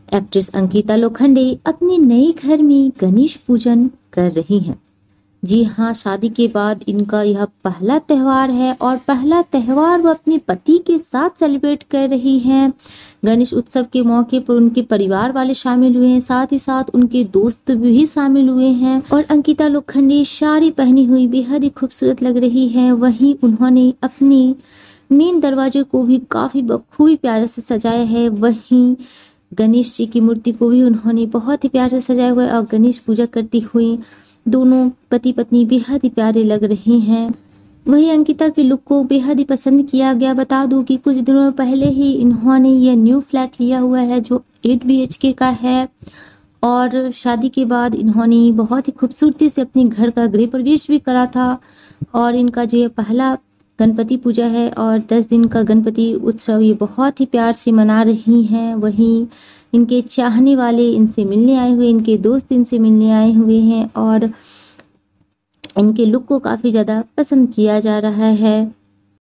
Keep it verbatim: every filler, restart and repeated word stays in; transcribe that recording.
Actress Ankita Lokhande अपने नए घर में गणेश पूजन कर रही हैं। जी हाँ, शादी के बाद इनका यह पहला त्यौहार है और पहला त्यौहार वो अपने पति के साथ सेलिब्रेट कर रही हैं। गणेश उत्सव के मौके पर उनके परिवार वाले शामिल हुए हैं, साथ ही साथ उनके दोस्त भी शामिल हुए हैं और अंकिता लोखंडे साड़ी पहनी हुई बेहद ही खूबसूरत लग रही है। वहीं उन्होंने अपने मेन दरवाजे को भी काफी बखूबी प्यारे से सजाया है। वहीं गणेश जी की मूर्ति को भी उन्होंने बहुत ही प्यार से सजाया हुआ है और गणेश पूजा करती हुई दोनों पति पत्नी बेहद ही प्यारे लग रहे हैं। वही अंकिता के लुक को बेहद ही पसंद किया गया। बता दूं कि कुछ दिनों पहले ही इन्होंने यह न्यू फ्लैट लिया हुआ है जो एट बी एच के का है और शादी के बाद इन्होंने बहुत ही खूबसूरती से अपने घर का गृह प्रवेश भी करा था और इनका जो ये पहला गणपति पूजा है और दस दिन का गणपति उत्सव ये बहुत ही प्यार से मना रही हैं। वहीं इनके चाहने वाले इनसे मिलने आए हुए, इनके दोस्त इनसे मिलने आए हुए हैं और इनके लुक को काफी ज्यादा पसंद किया जा रहा है।